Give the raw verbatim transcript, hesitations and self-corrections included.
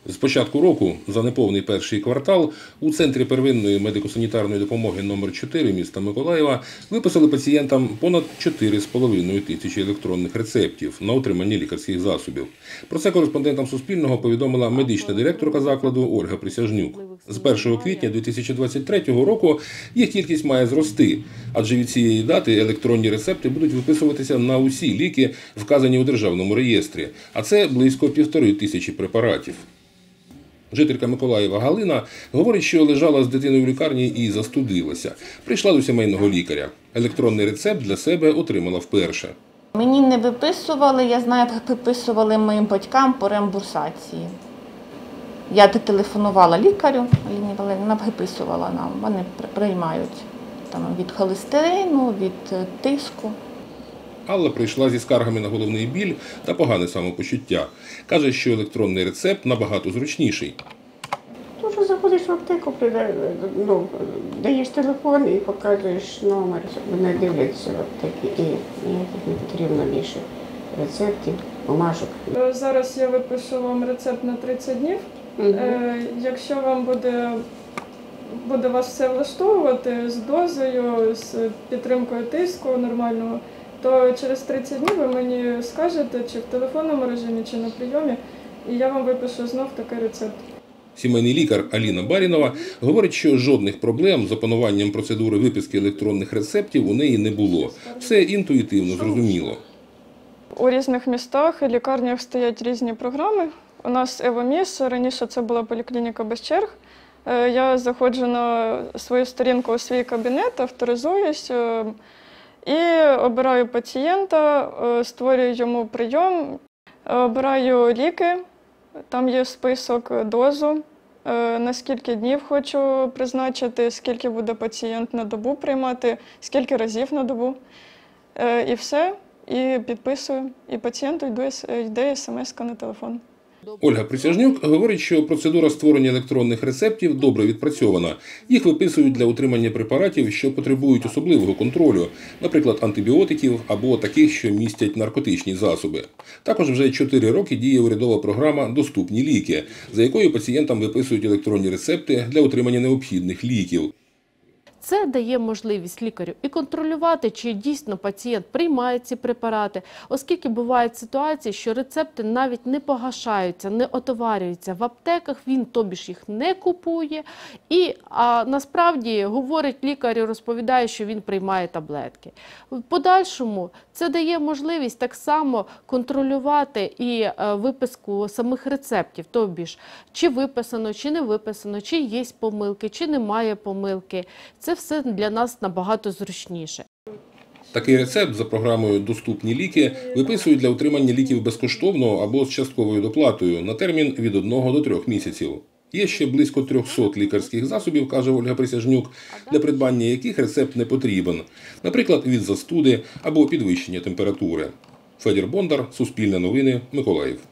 З початку року, за неповний перший квартал, у Центрі первинної медико-санітарної допомоги номер чотири міста Миколаєва виписали пацієнтам понад чотири з половиною тисячі електронних рецептів на отримання лікарських засобів. Про це кореспондентам Суспільного повідомила медична директорка закладу Ольга Присяжнюк. З першого квітня дві тисячі двадцять третього року їх кількість має зрости, адже від цієї дати електронні рецепти будуть виписуватися на усі ліки, вказані у Державному реєстрі, а це близько півтори тисячі препаратів. Жителька Миколаєва Галина говорить, що лежала з дитиною в лікарні і застудилася. Прийшла до сімейного лікаря. Електронний рецепт для себе отримала вперше. Мені не виписували, я знаю, виписували моїм батькам по реімбурсації. Я телефонувала лікарю, Аліні Валеріївні, вона виписувала нам, вони приймають там, від холестерину, від тиску. Алла прийшла зі скаргами на головний біль та погане самопочуття. Каже, що електронний рецепт набагато зручніший. Дуже заходиш в аптеку, ну, даєш телефон і показуєш номер, вони дивляться в аптеці і ніяких не потрібно більше рецептів, бумажок. Зараз я випишу вам рецепт на тридцять днів. Угу. Е, якщо вам буде, буде вас все влаштовувати з дозою, з підтримкою тиску нормального, то через тридцять днів ви мені скажете, чи в телефонному режимі, чи на прийомі, і я вам випишу знов такий рецепт. Сімейний лікар Аліна Барінова говорить, що жодних проблем з опануванням процедури виписки електронних рецептів у неї не було. Все інтуїтивно зрозуміло. У різних містах і лікарнях стоять різні програми. У нас Евоміс, раніше це була поліклініка без черг. Я заходжу на свою сторінку у свій кабінет, авторизуюсь і обираю пацієнта, створюю йому прийом, обираю ліки, там є список, дозу, на скільки днів хочу призначити, скільки буде пацієнт на добу приймати, скільки разів на добу. І все, і підписую, і пацієнту йде смс-ка на телефон. Ольга Присяжнюк говорить, що процедура створення електронних рецептів добре відпрацьована. Їх виписують для утримання препаратів, що потребують особливого контролю, наприклад, антибіотиків або таких, що містять наркотичні засоби. Також вже чотири роки діє урядова програма «Доступні ліки», за якою пацієнтам виписують електронні рецепти для отримання необхідних ліків. Це дає можливість лікарю і контролювати, чи дійсно пацієнт приймає ці препарати, оскільки бувають ситуації, що рецепти навіть не погашаються, не отоварюються в аптеках, він тобі ж їх не купує і а, насправді говорить лікарю, розповідає, що він приймає таблетки. В подальшому це дає можливість так само контролювати і а, виписку самих рецептів, тобі ж чи виписано, чи не виписано, чи є помилки, чи немає помилки. Це все для нас набагато зручніше. Такий рецепт за програмою «Доступні ліки» виписують для отримання ліків безкоштовно або з частковою доплатою на термін від одного до трьох місяців. Є ще близько трьохсот лікарських засобів, каже Ольга Присяжнюк, для придбання яких рецепт не потрібен. Наприклад, від застуди або підвищення температури. Федір Бондар, Суспільне новини, Миколаїв.